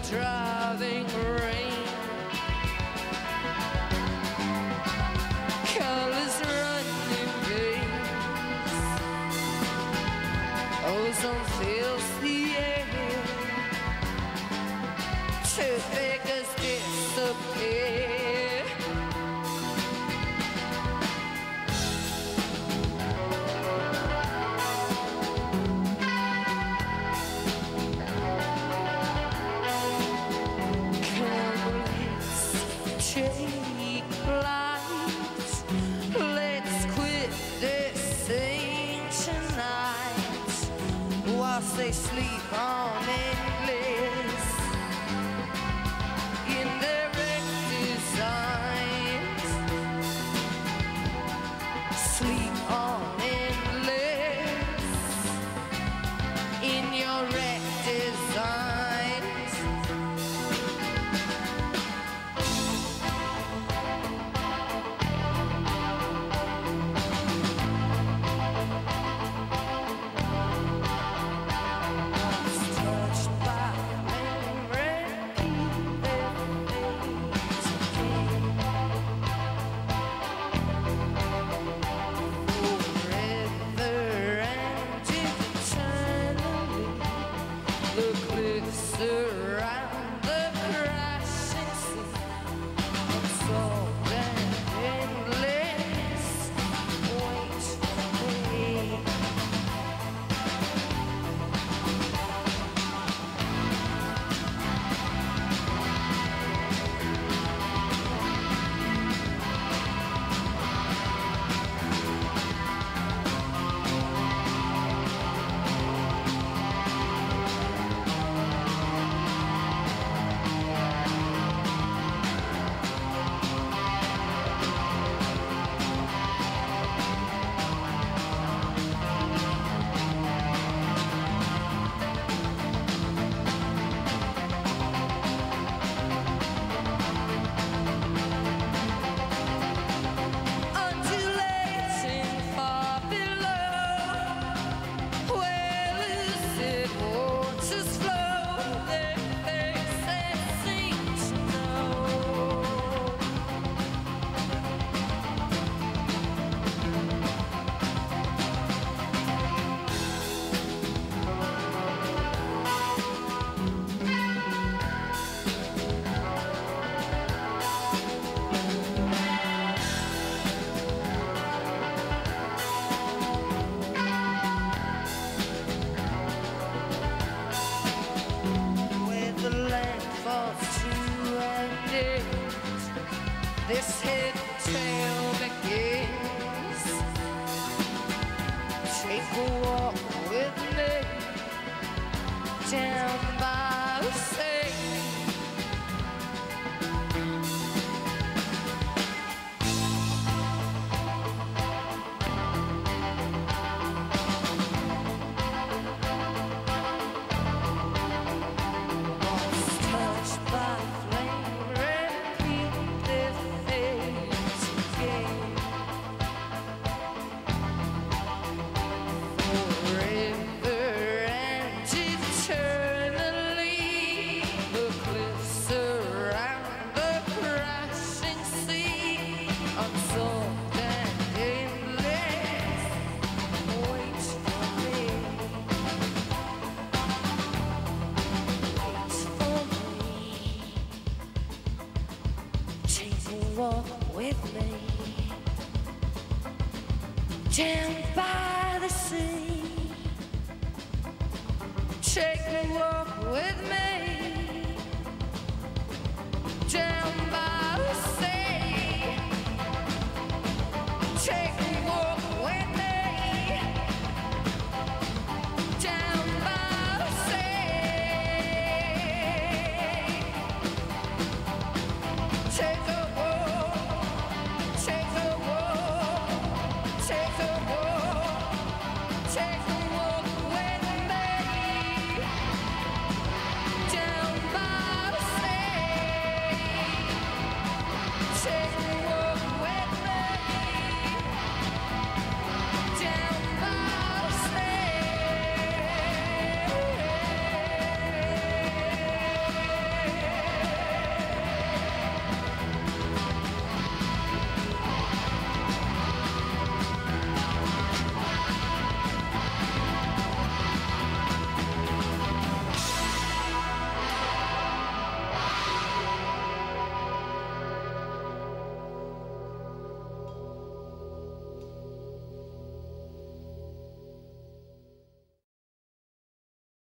driving rain. Colors running veins. Ozone fills the air. Truth makers disappear. Take flight. Let's quit this ancient night whilst they sleep on endless in their wrecked designs. Sleep on endless in your wrecked designs. Around the crashing sea, absorbed and endless. Wait for me. This hidden tale begins. Take a walk with me down by the sea. Walk with me down by the sea. Take a walk